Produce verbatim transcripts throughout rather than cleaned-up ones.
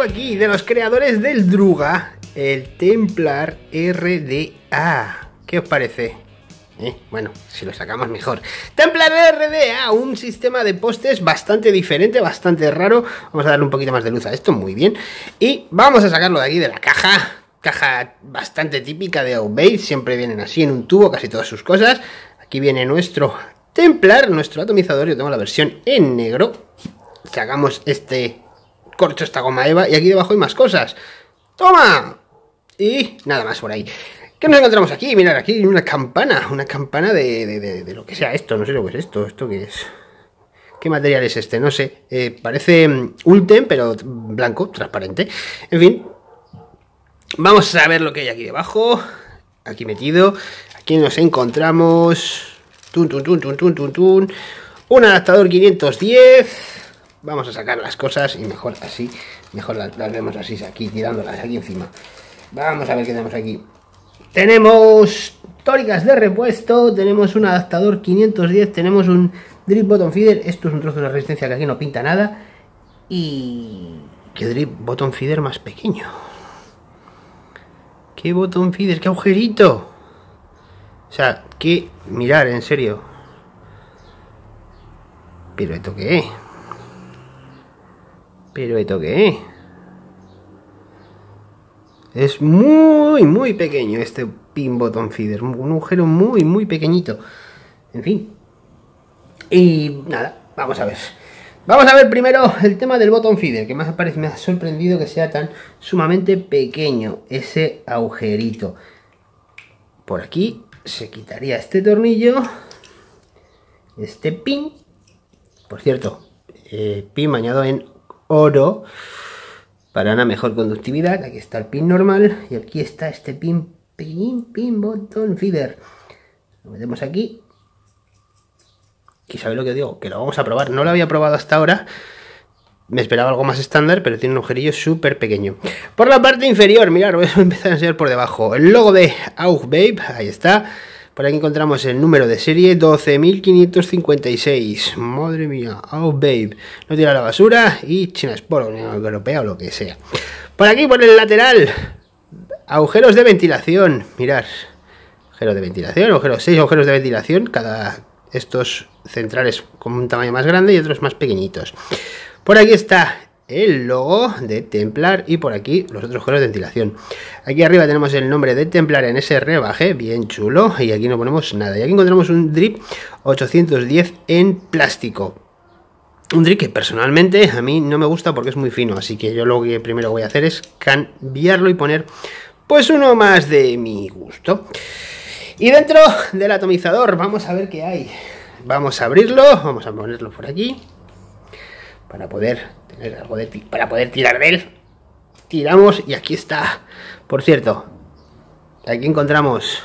aquí de los creadores del Druga, el Templar R D A. ¿Qué os parece? Eh, bueno, si lo sacamos mejor. Templar R D A, un sistema de postes bastante diferente, bastante raro. Vamos a darle un poquito más de luz a esto, muy bien. Y vamos a sacarlo de aquí de la caja. Caja bastante típica de Outbait, siempre vienen así en un tubo, casi todas sus cosas. Aquí viene nuestro Templar, nuestro atomizador. Yo tengo la versión en negro. Sacamos este corcho, esta goma eva, y aquí debajo hay más cosas. ¡Toma! Y nada más por ahí. ¿Qué nos encontramos aquí? Mirad, aquí hay una campana. Una campana de, de, de, de lo que sea esto. No sé lo que es esto. ¿Esto qué es? ¿Qué material es este? No sé. Eh, parece um, Ultem, pero blanco, transparente. En fin. Vamos a ver lo que hay aquí debajo. Aquí metido. Aquí nos encontramos... Tun, tun, tun, tun, tun, tun, tun. Un adaptador quinientos diez. Vamos a sacar las cosas y mejor así. Mejor las, las vemos así, aquí, tirándolas aquí encima. Vamos a ver qué tenemos aquí. Tenemos tóricas de repuesto. Tenemos un adaptador quinientos diez. Tenemos un drip bottom feeder. Esto es un trozo de resistencia que aquí no pinta nada. Y... ¿qué drip bottom feeder más pequeño? ¿Qué bottom feeder? ¿Qué agujerito? O sea, que... mirar, en serio. ¿Pero esto qué es? ¿Pero esto qué es? Es muy, muy pequeño este pin bottom feeder. Un agujero muy, muy pequeñito. En fin. Y nada, vamos a ver. Vamos a ver primero el tema del bottom feeder, que me ha, parecido, me ha sorprendido que sea tan sumamente pequeño ese agujerito. Por aquí se quitaría este tornillo. Este pin. Por cierto, eh, pin bañado en oro. Para una mejor conductividad. Aquí está el pin normal. Y aquí está este pin, pin, pin bottom feeder. Lo metemos aquí. Y sabéis lo que digo, que lo vamos a probar. No lo había probado hasta ahora. Me esperaba algo más estándar, pero tiene un agujerillo súper pequeño. Por la parte inferior, mirad, voy a empezar a enseñar por debajo. El logo de Outbait, ahí está. Por aquí encontramos el número de serie doce mil quinientos cincuenta y seis. Madre mía, Outbait. No tira la basura y China Sport, Unión Europea o lo que sea. Por aquí, por el lateral, agujeros de ventilación. Mirad, agujeros de ventilación, agujeros, seis agujeros de ventilación. Cada estos centrales con un tamaño más grande y otros más pequeñitos. Por aquí está el logo de Templar y por aquí los otros agujeros de ventilación. Aquí arriba tenemos el nombre de Templar en ese rebaje, bien chulo, y aquí no ponemos nada. Y aquí encontramos un drip ochocientos diez en plástico. Un drip que personalmente a mí no me gusta porque es muy fino, así que yo lo que primero voy a hacer es cambiarlo y poner pues uno más de mi gusto. Y dentro del atomizador vamos a ver qué hay. Vamos a abrirlo, vamos a ponerlo por aquí para poder tener algo de para poder tirar de él. Tiramos y aquí está. Por cierto, aquí encontramos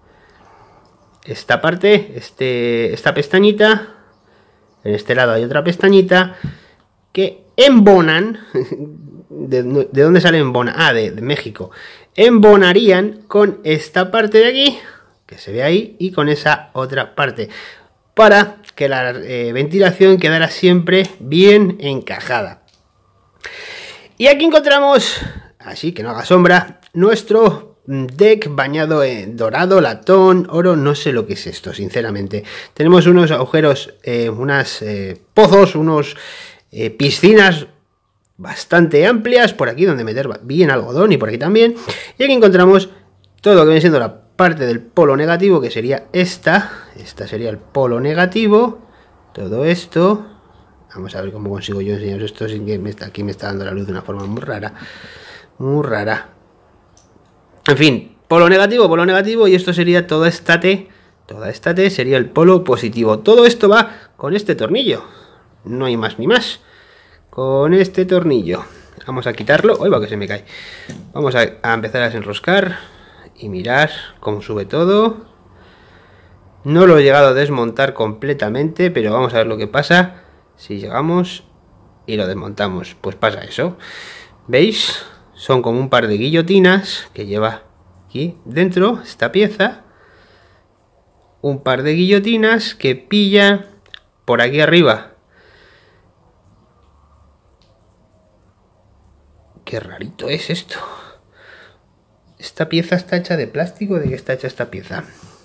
esta parte, este, esta pestañita. En este lado hay otra pestañita que embonan. ¿De, de dónde sale embona? Ah, de, de México. Embonarían con esta parte de aquí, que se ve ahí, y con esa otra parte, para que la eh, ventilación quedara siempre bien encajada. Y aquí encontramos, así que no haga sombra, nuestro deck bañado en dorado, latón, oro, no sé lo que es esto, sinceramente. Tenemos unos agujeros, eh, unas eh, pozos, unos eh, piscinas bastante amplias, por aquí donde meter bien algodón y por aquí también. Y aquí encontramos todo lo que viene siendo la parte del polo negativo, que sería esta. Esta sería el polo negativo. Todo esto. Vamos a ver cómo consigo yo enseñaros esto sin que me está, aquí me está dando la luz de una forma muy rara. Muy rara. En fin, polo negativo, polo negativo. Y esto sería toda esta T. Toda esta T sería el polo positivo. Todo esto va con este tornillo. No hay más ni más. Con este tornillo. Vamos a quitarlo. Uy, va que se me cae. Vamos a, a empezar a desenroscar. Y mirar cómo sube todo. No lo he llegado a desmontar completamente, pero vamos a ver lo que pasa si llegamos y lo desmontamos. Pues pasa eso. ¿Veis? Son como un par de guillotinas que lleva aquí dentro esta pieza. Un par de guillotinas que pilla por aquí arriba. Qué rarito es esto. ¿Esta pieza está hecha de plástico? ¿De qué está hecha esta pieza?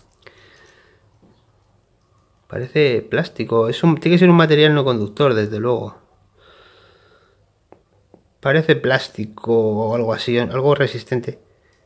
Parece plástico. Es un, tiene que ser un material no conductor, desde luego. Parece plástico o algo así, algo resistente.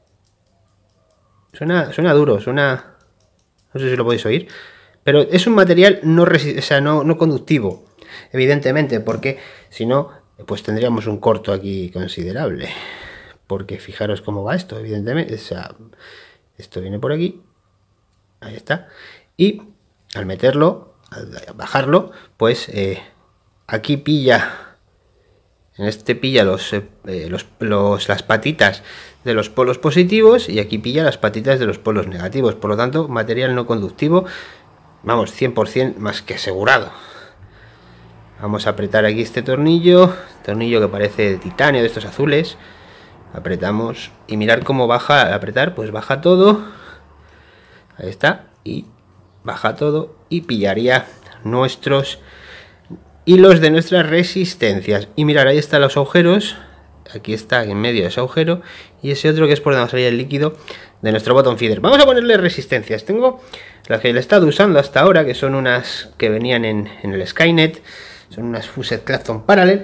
Suena, suena duro, suena... No sé si lo podéis oír. Pero es un material no, o sea, no, no conductivo, evidentemente, porque si no, pues tendríamos un corto aquí considerable. Porque fijaros cómo va esto, evidentemente. O sea, esto viene por aquí. Ahí está. Y al meterlo, al bajarlo, pues eh, aquí pilla, en este pilla los, eh, los, los, las patitas de los polos positivos y aquí pilla las patitas de los polos negativos. Por lo tanto, material no conductivo, vamos, cien por cien más que asegurado. Vamos a apretar aquí este tornillo, tornillo que parece de titanio, de estos azules. Apretamos y mirar cómo baja al apretar, pues baja todo. Ahí está, y baja todo y pillaría nuestros hilos de nuestras resistencias. Y mirar, ahí están los agujeros. Aquí está en medio de ese agujero y ese otro que es por donde va a salir el líquido de nuestro bottom feeder. Vamos a ponerle resistencias. Tengo las que le he estado usando hasta ahora, que son unas que venían en, en el Skynet. Son unas Fused Clapton Parallel,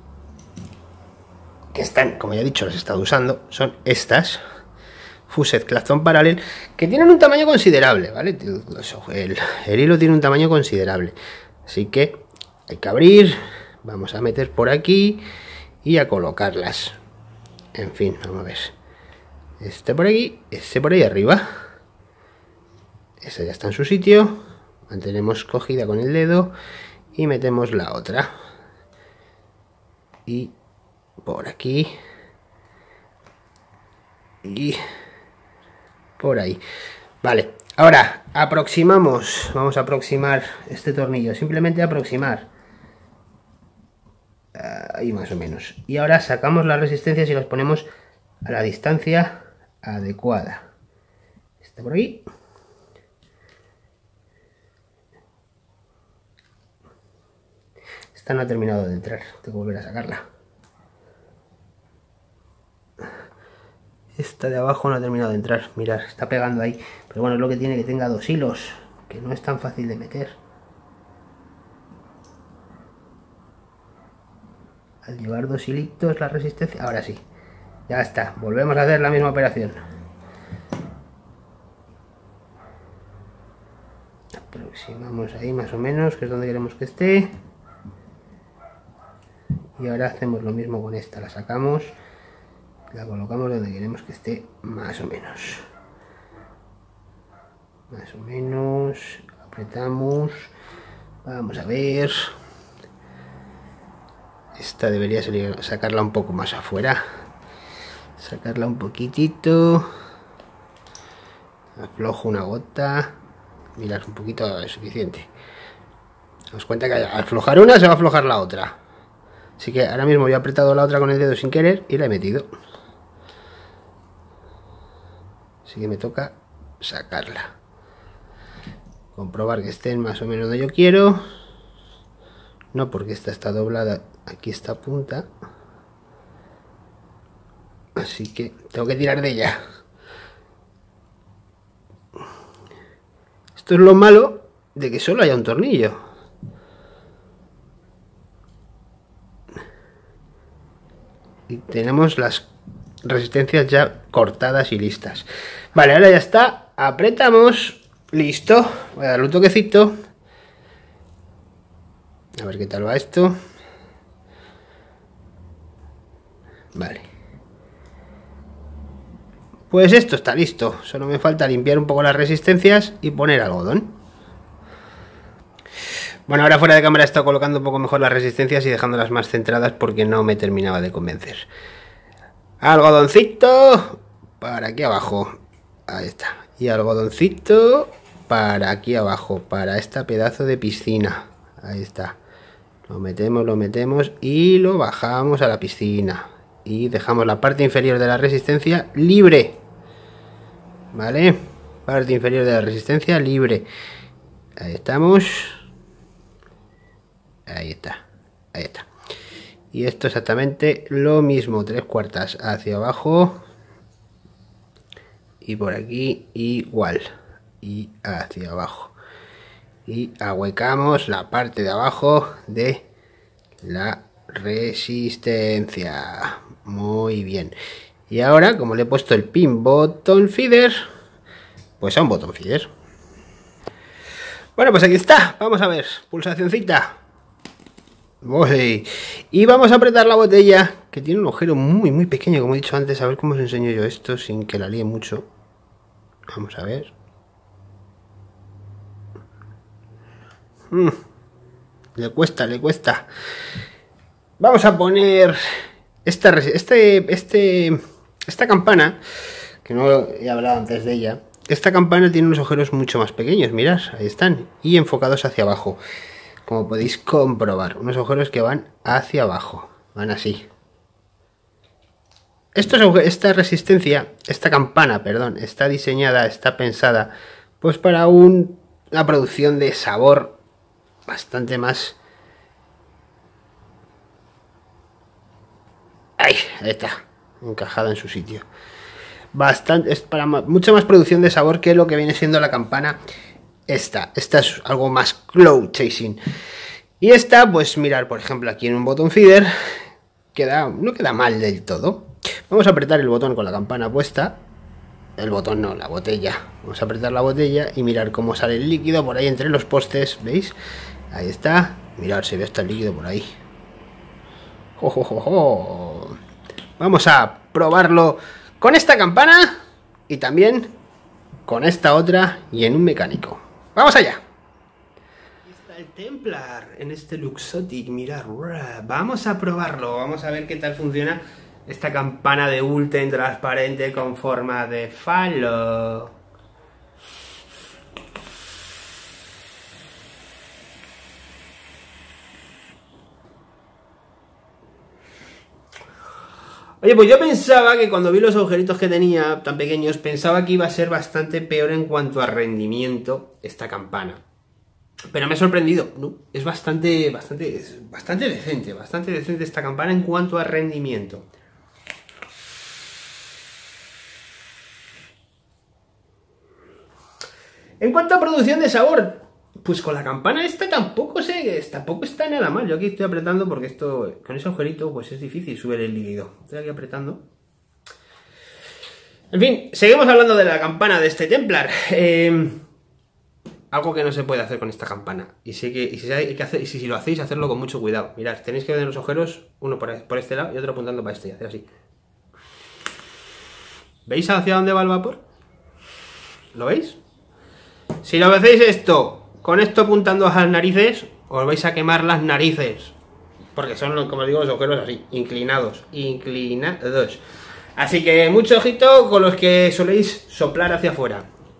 que están, como ya he dicho, las he estado usando. Son estas Fused Clapton Parallel, que tienen un tamaño considerable, ¿vale? El, el hilo tiene un tamaño considerable, así que hay que abrir. Vamos a meter por aquí y a colocarlas. En fin, vamos a ver. Este por aquí, este por ahí arriba. Esa ya está en su sitio. Mantenemos cogida con el dedo y metemos la otra. Y por aquí. Y por ahí. Vale, ahora aproximamos. Vamos a aproximar este tornillo. Simplemente aproximar. Ahí más o menos. Y ahora sacamos las resistencias y las ponemos a la distancia adecuada. Está por aquí. Esta no ha terminado de entrar. Tengo que volver a sacarla. Esta de abajo no ha terminado de entrar. Mirad, está pegando ahí. Pero bueno, es lo que tiene, que tenga dos hilos, que no es tan fácil de meter. Al llevar dos hilitos la resistencia, ahora sí, ya está, volvemos a hacer la misma operación. Aproximamos ahí más o menos, que es donde queremos que esté. Y ahora hacemos lo mismo con esta, la sacamos, la colocamos donde queremos que esté más o menos. Más o menos, apretamos, vamos a ver. Esta debería salir, sacarla un poco más afuera. Sacarla un poquitito. Aflojo una gota. Mirad, un poquito es suficiente. Os cuenta que al aflojar una se va a aflojar la otra. Así que ahora mismo yo he apretado la otra con el dedo sin querer y la he metido. Así que me toca sacarla. Comprobar que estén más o menos donde yo quiero. No, porque esta está doblada. Aquí esta punta. Así que tengo que tirar de ella. Esto es lo malo de que solo haya un tornillo. Y tenemos las resistencias ya cortadas y listas. Vale, ahora ya está. Apretamos. Listo. Voy a darle un toquecito. A ver qué tal va esto. Vale. Pues esto está listo. Solo me falta limpiar un poco las resistencias y poner algodón. Bueno, ahora fuera de cámara he estado colocando un poco mejor las resistencias y dejándolas más centradas porque no me terminaba de convencer. Algodoncito para aquí abajo. Ahí está. Y algodoncito para aquí abajo, para esta pedazo de piscina. Ahí está. Lo metemos, lo metemos y lo bajamos a la piscina. Y dejamos la parte inferior de la resistencia libre. ¿Vale? Parte inferior de la resistencia libre. Ahí estamos. Ahí está. Ahí está. Y esto exactamente lo mismo, tres cuartas hacia abajo. Y por aquí igual. Y hacia abajo. Y ahuecamos la parte de abajo de la resistencia. Muy bien. Y ahora, como le he puesto el pin button feeder, pues a un button feeder. Bueno, pues aquí está. Vamos a ver. Pulsacioncita. Uy. Y vamos a apretar la botella, que tiene un agujero muy, muy pequeño, como he dicho antes. A ver cómo os enseño yo esto sin que la líe mucho. Vamos a ver. Mm. Le cuesta, le cuesta. Vamos a poner esta, este, este, esta campana, que no he hablado antes de ella. Esta campana tiene unos agujeros mucho más pequeños, mirad, ahí están, y enfocados hacia abajo, como podéis comprobar, unos agujeros que van hacia abajo, van así. Estos, esta resistencia, esta campana, perdón, está diseñada, está pensada, pues para un, una producción de sabor bastante más... Ahí, ahí está, encajada en su sitio. Bastante, es para mucha más producción de sabor que lo que viene siendo la campana esta. Esta es algo más cloud chasing. Y esta, pues mirar, por ejemplo, aquí en un button feeder, queda, no queda mal del todo. Vamos a apretar el botón con la campana puesta. El botón no, la botella. Vamos a apretar la botella y mirar cómo sale el líquido por ahí entre los postes, ¿veis? Ahí está. Mirad, se ve hasta el líquido por ahí. ¡Jo, jo, jo, jo! Vamos a probarlo con esta campana y también con esta otra y en un mecánico. ¡Vamos allá! Aquí está el Templar en este Luxotic, mirad. Vamos a probarlo, vamos a ver qué tal funciona esta campana de Ultem transparente con forma de falo. Oye, pues yo pensaba que cuando vi los agujeritos que tenía tan pequeños, pensaba que iba a ser bastante peor en cuanto a rendimiento esta campana. Pero me ha sorprendido, ¿no? Es bastante, bastante, es bastante decente, bastante decente esta campana en cuanto a rendimiento. En cuanto a producción de sabor, pues con la campana esta tampoco sé, tampoco está nada mal. Yo aquí estoy apretando porque esto, con ese agujerito, pues es difícil subir el líquido. Estoy aquí apretando. En fin, seguimos hablando de la campana de este Templar. Eh, algo que no se puede hacer con esta campana. Y sé que, y si, hay que hacer, y si, si lo hacéis, hacerlo con mucho cuidado. Mirad, tenéis que ver los agujeros, uno por, por este lado y otro apuntando para este, y hacer así. ¿Veis hacia dónde va el vapor? ¿Lo veis? Si lo hacéis esto con esto apuntando a las narices, os vais a quemar las narices. Porque son, como os digo, los agujeros así, inclinados. Inclinados. Así que mucho ojito con los que soléis soplar hacia afuera.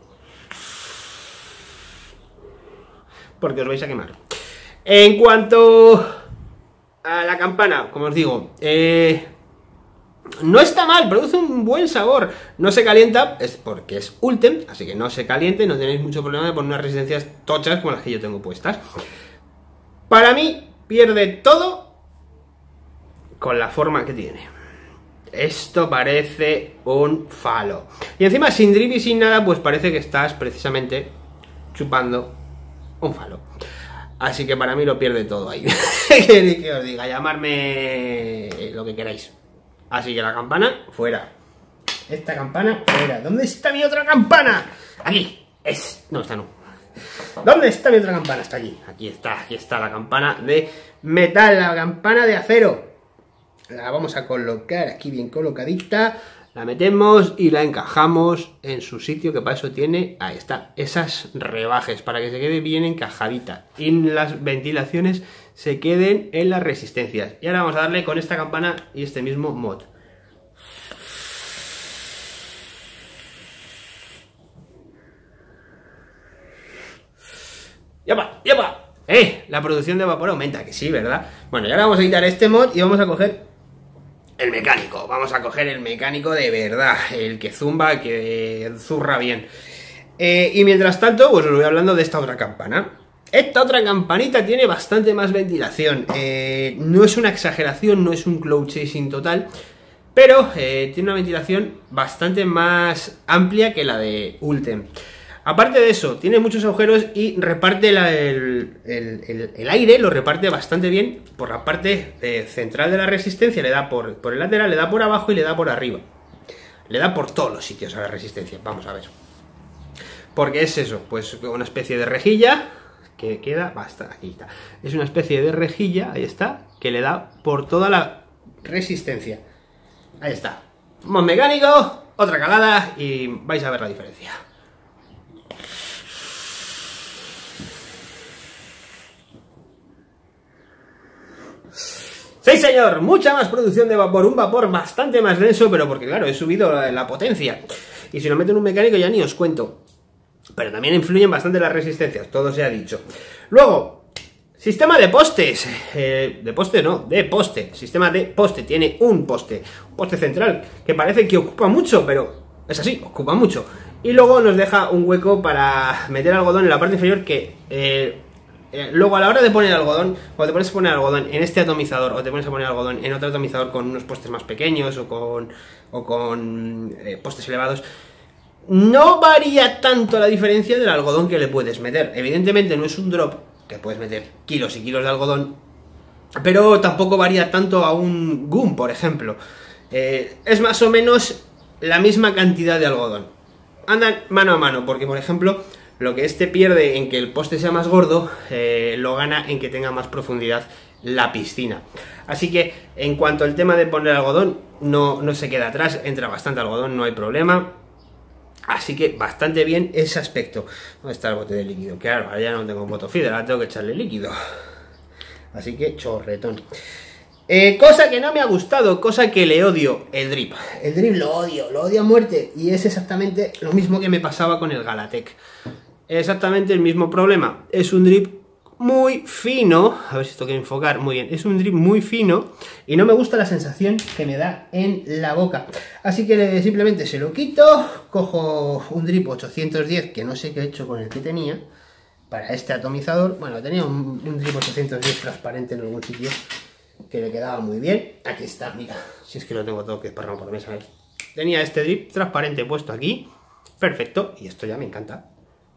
Porque os vais a quemar. En cuanto a la campana, como os digo, eh, no está mal, produce un buen sabor. No se calienta, es porque es Ultem, así que no se caliente, no tenéis mucho problema de poner unas resistencias tochas como las que yo tengo puestas. Para mí, pierde todo con la forma que tiene. Esto parece un falo. Y encima sin drip y sin nada, pues parece que estás precisamente chupando un falo. Así que para mí lo pierde todo ahí. ¿Qué queréis que os diga? Llamarme lo que queráis. Así que la campana, fuera. Esta campana, fuera. ¿Dónde está mi otra campana? Aquí. Es. No, esta no. ¿Dónde está mi otra campana? Está aquí. Aquí está. Aquí está la campana de metal. La campana de acero. La vamos a colocar aquí bien colocadita. La metemos y la encajamos en su sitio, que para eso tiene, ahí está, esas rebajes, para que se quede bien encajadita. Y las ventilaciones se queden en las resistencias. Y ahora vamos a darle con esta campana y este mismo mod. ¡Yapa! ¡Yapa! ¡Eh! La producción de vapor aumenta, que sí, ¿verdad? Bueno, y ahora vamos a quitar este mod y vamos a coger el mecánico. Vamos a coger el mecánico de verdad, el que zumba, que zurra bien. Eh, y mientras tanto, pues os voy hablando de esta otra campana. Esta otra campanita tiene bastante más ventilación. Eh, no es una exageración, no es un cloud chasing total, pero eh, tiene una ventilación bastante más amplia que la de Ultem. Aparte de eso, tiene muchos agujeros y reparte la, el, el, el, el aire, lo reparte bastante bien por la parte eh, central de la resistencia. Le da por, por el lateral, le da por abajo y le da por arriba. Le da por todos los sitios a la resistencia, vamos a ver. Porque es eso, pues una especie de rejilla que queda, basta, aquí está. Es una especie de rejilla, ahí está, que le da por toda la resistencia. Ahí está. Mod mecánico, otra calada y vais a ver la diferencia. Sí, señor, mucha más producción de vapor, un vapor bastante más denso, pero porque claro, he subido la, la potencia. Y si lo meto en un mecánico ya ni os cuento. Pero también influyen bastante las resistencias, todo se ha dicho. Luego, sistema de postes. Eh, de poste no, de poste. Sistema de poste, tiene un poste. Un poste central, que parece que ocupa mucho, pero es así, ocupa mucho. Y luego nos deja un hueco para meter algodón en la parte inferior que... Eh, Eh, luego a la hora de poner algodón, cuando te pones a poner algodón en este atomizador o te pones a poner algodón en otro atomizador con unos postes más pequeños o con, o con eh, postes elevados, no varía tanto la diferencia del algodón que le puedes meter. Evidentemente no es un drop, que puedes meter kilos y kilos de algodón, pero tampoco varía tanto a un gum, por ejemplo. Eh, es más o menos la misma cantidad de algodón. Andan mano a mano, porque por ejemplo... lo que este pierde en que el poste sea más gordo, eh, lo gana en que tenga más profundidad la piscina. Así que, en cuanto al tema de poner algodón, no, no se queda atrás, entra bastante algodón, no hay problema. Así que, bastante bien ese aspecto. ¿Dónde está el bote de líquido? Claro, ahora ya no tengo bottom feeder, ahora tengo que echarle líquido. Así que, chorretón. Eh, cosa que no me ha gustado, cosa que le odio, el drip. El drip lo odio, lo odio a muerte. Y es exactamente lo mismo que me pasaba con el Galatec. Exactamente el mismo problema. Es un drip muy fino. A ver si esto quiere enfocar. Muy bien. Es un drip muy fino. Y no me gusta la sensación que me da en la boca. Así que simplemente se lo quito. Cojo un drip ochocientos diez. Que no sé qué he hecho con el que tenía. Para este atomizador. Bueno, tenía un, un drip ochocientos diez transparente en algún sitio. Que le quedaba muy bien. Aquí está, mira. Si es que lo tengo todo que esparrado por la mesa. Tenía este drip transparente puesto aquí. Perfecto. Y esto ya me encanta.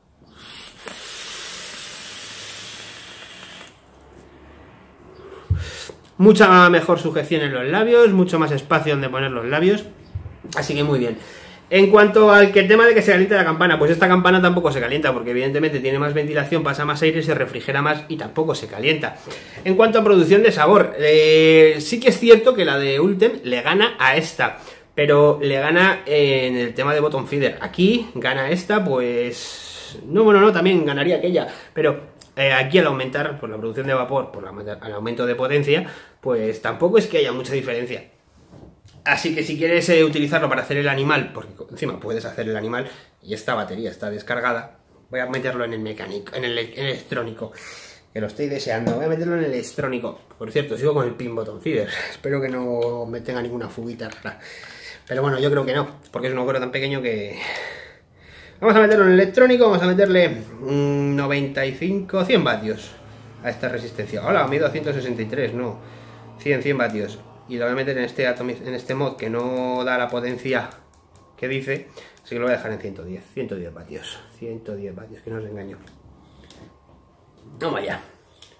Mucha mejor sujeción en los labios, mucho más espacio donde poner los labios, así que muy bien. En cuanto al que tema de que se caliente la campana, pues esta campana tampoco se calienta, porque evidentemente tiene más ventilación, pasa más aire, se refrigera más y tampoco se calienta. En cuanto a producción de sabor, eh, sí que es cierto que la de Ultem le gana a esta, pero le gana en el tema de bottom feeder. Aquí gana esta, pues... No, bueno, no, también ganaría aquella, pero... Eh, aquí al aumentar por la producción de vapor, por la, al aumento de potencia, pues tampoco es que haya mucha diferencia. Así que si quieres eh, utilizarlo para hacer el animal, porque encima puedes hacer el animal y esta batería está descargada, voy a meterlo en el mecánico, en el, en el electrónico, que lo estoy deseando. Voy a meterlo en el electrónico. Por cierto, sigo con el pin bottom feeder. Espero que no me tenga ninguna fuguita rara. Pero bueno, yo creo que no, porque es un agujero tan pequeño que... Vamos a meterlo en el electrónico, vamos a meterle mmm, noventa y cinco, cien vatios a esta resistencia. Hola, me he ido a ciento sesenta y tres, no, cien, cien vatios. Y lo voy a meter en este, en este mod que no da la potencia que dice, así que lo voy a dejar en ciento diez, ciento diez vatios, ciento diez vatios, que no os engaño. Vamos allá.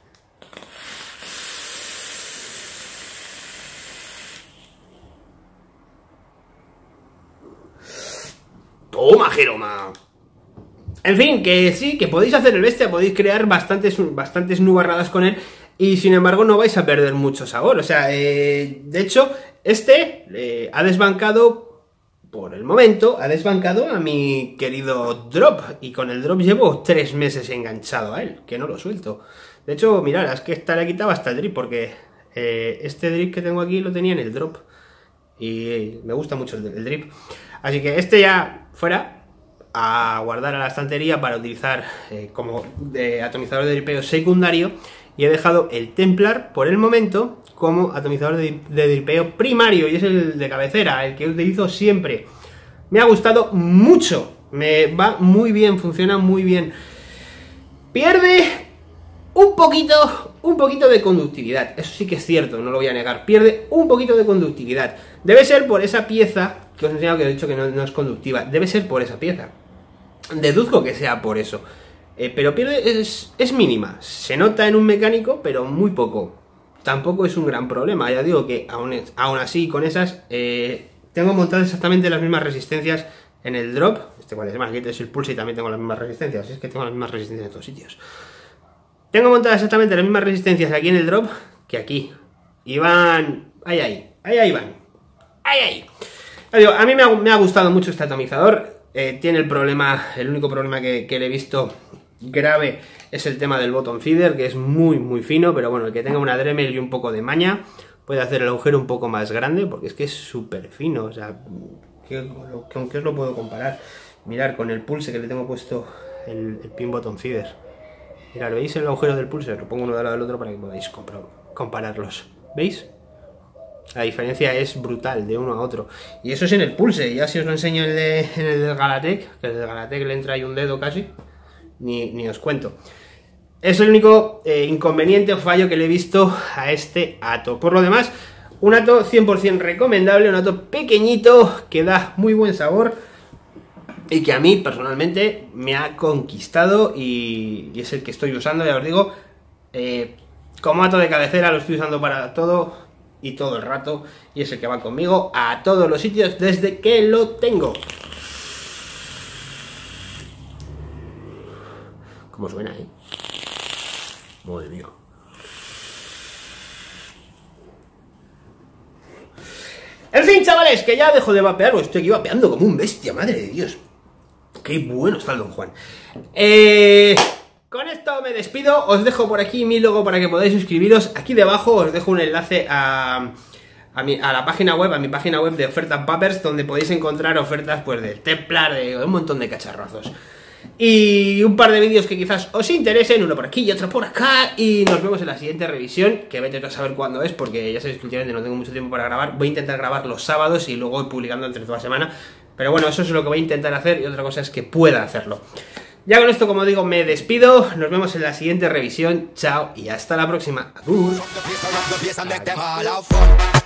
¡Toma, Jeroma! En fin, que sí, que podéis hacer el bestia, podéis crear bastantes, bastantes nubarradas con él y sin embargo no vais a perder mucho sabor. O sea, eh, de hecho, este eh, ha desbancado, por el momento, ha desbancado a mi querido drop. Y con el drop llevo tres meses enganchado a él, que no lo suelto. De hecho, mirad, es que esta le quitaba hasta el drip, porque eh, este drip que tengo aquí lo tenía en el drop. Y me gusta mucho el, el drip. Así que este ya fuera a guardar a la estantería para utilizar eh, como de atomizador de dripeo secundario. Y he dejado el Templar por el momento como atomizador de, de dripeo primario. Y es el de cabecera, el que utilizo siempre. Me ha gustado mucho. Me va muy bien, funciona muy bien. Pierde un poquito, un poquito de conductividad. Eso sí que es cierto, no lo voy a negar. Pierde un poquito de conductividad. Debe ser por esa pieza que os he enseñado, que he dicho que no, no es conductiva. Debe ser por esa pieza. Deduzco que sea por eso. Eh, pero pierde, es, es mínima. Se nota en un mecánico, pero muy poco. Tampoco es un gran problema. Ya digo que aún, es, aún así, con esas, eh, tengo montadas exactamente las mismas resistencias en el drop. Este cual es más, aquí es el pulse y también tengo las mismas resistencias. Así es que tengo las mismas resistencias en todos sitios. Tengo montadas exactamente las mismas resistencias aquí en el drop que aquí. Y van... Ahí, ahí. Ahí, ahí van. Ahí, ahí. Digo, a mí me ha, me ha gustado mucho este atomizador. Eh, tiene el problema... El único problema que, que le he visto grave es el tema del bottom feeder, que es muy, muy fino. Pero bueno, el que tenga una Dremel y un poco de maña puede hacer el agujero un poco más grande, porque es que es súper fino. O sea, ¿con qué os lo puedo comparar? Mirad, con el pulse que le tengo puesto el, el pin bottom feeder. Mirad, ¿veis el agujero del pulse? Lo pongo uno al lado del otro para que podáis compararlos. ¿Veis? La diferencia es brutal de uno a otro. Y eso es en el pulse. Ya si os lo enseño en el, de, en el del Galatec, que el del Galatec le entra ahí un dedo casi, ni, ni os cuento. Es el único eh, inconveniente o fallo que le he visto a este Ato. Por lo demás, un Ato cien por cien recomendable, un Ato pequeñito que da muy buen sabor. Y que a mí, personalmente, me ha conquistado y, y es el que estoy usando, ya os digo. Eh, como Ato de cabecera lo estoy usando para todo y todo el rato. Y es el que va conmigo a todos los sitios desde que lo tengo. ¿Cómo suena, eh? Madre mía. En fin, chavales, que ya dejo de vapear, porque estoy aquí vapeando como un bestia, madre de Dios. Qué bueno está el Don Juan. Eh, con esto me despido. Os dejo por aquí mi logo para que podáis suscribiros. Aquí debajo os dejo un enlace a, a, mi, a la página web, a mi página web de ofertas Vapers, donde podéis encontrar ofertas pues de Templar, de un montón de cacharrazos. Y un par de vídeos que quizás os interesen, uno por aquí y otro por acá. Y nos vemos en la siguiente revisión, que vete a saber cuándo es, porque ya sabéis que últimamente no tengo mucho tiempo para grabar. Voy a intentar grabar los sábados y luego ir publicando entre toda la semana. Pero bueno, eso es lo que voy a intentar hacer y otra cosa es que pueda hacerlo. Ya con esto, como digo, me despido. Nos vemos en la siguiente revisión. Chao y hasta la próxima. Adiós.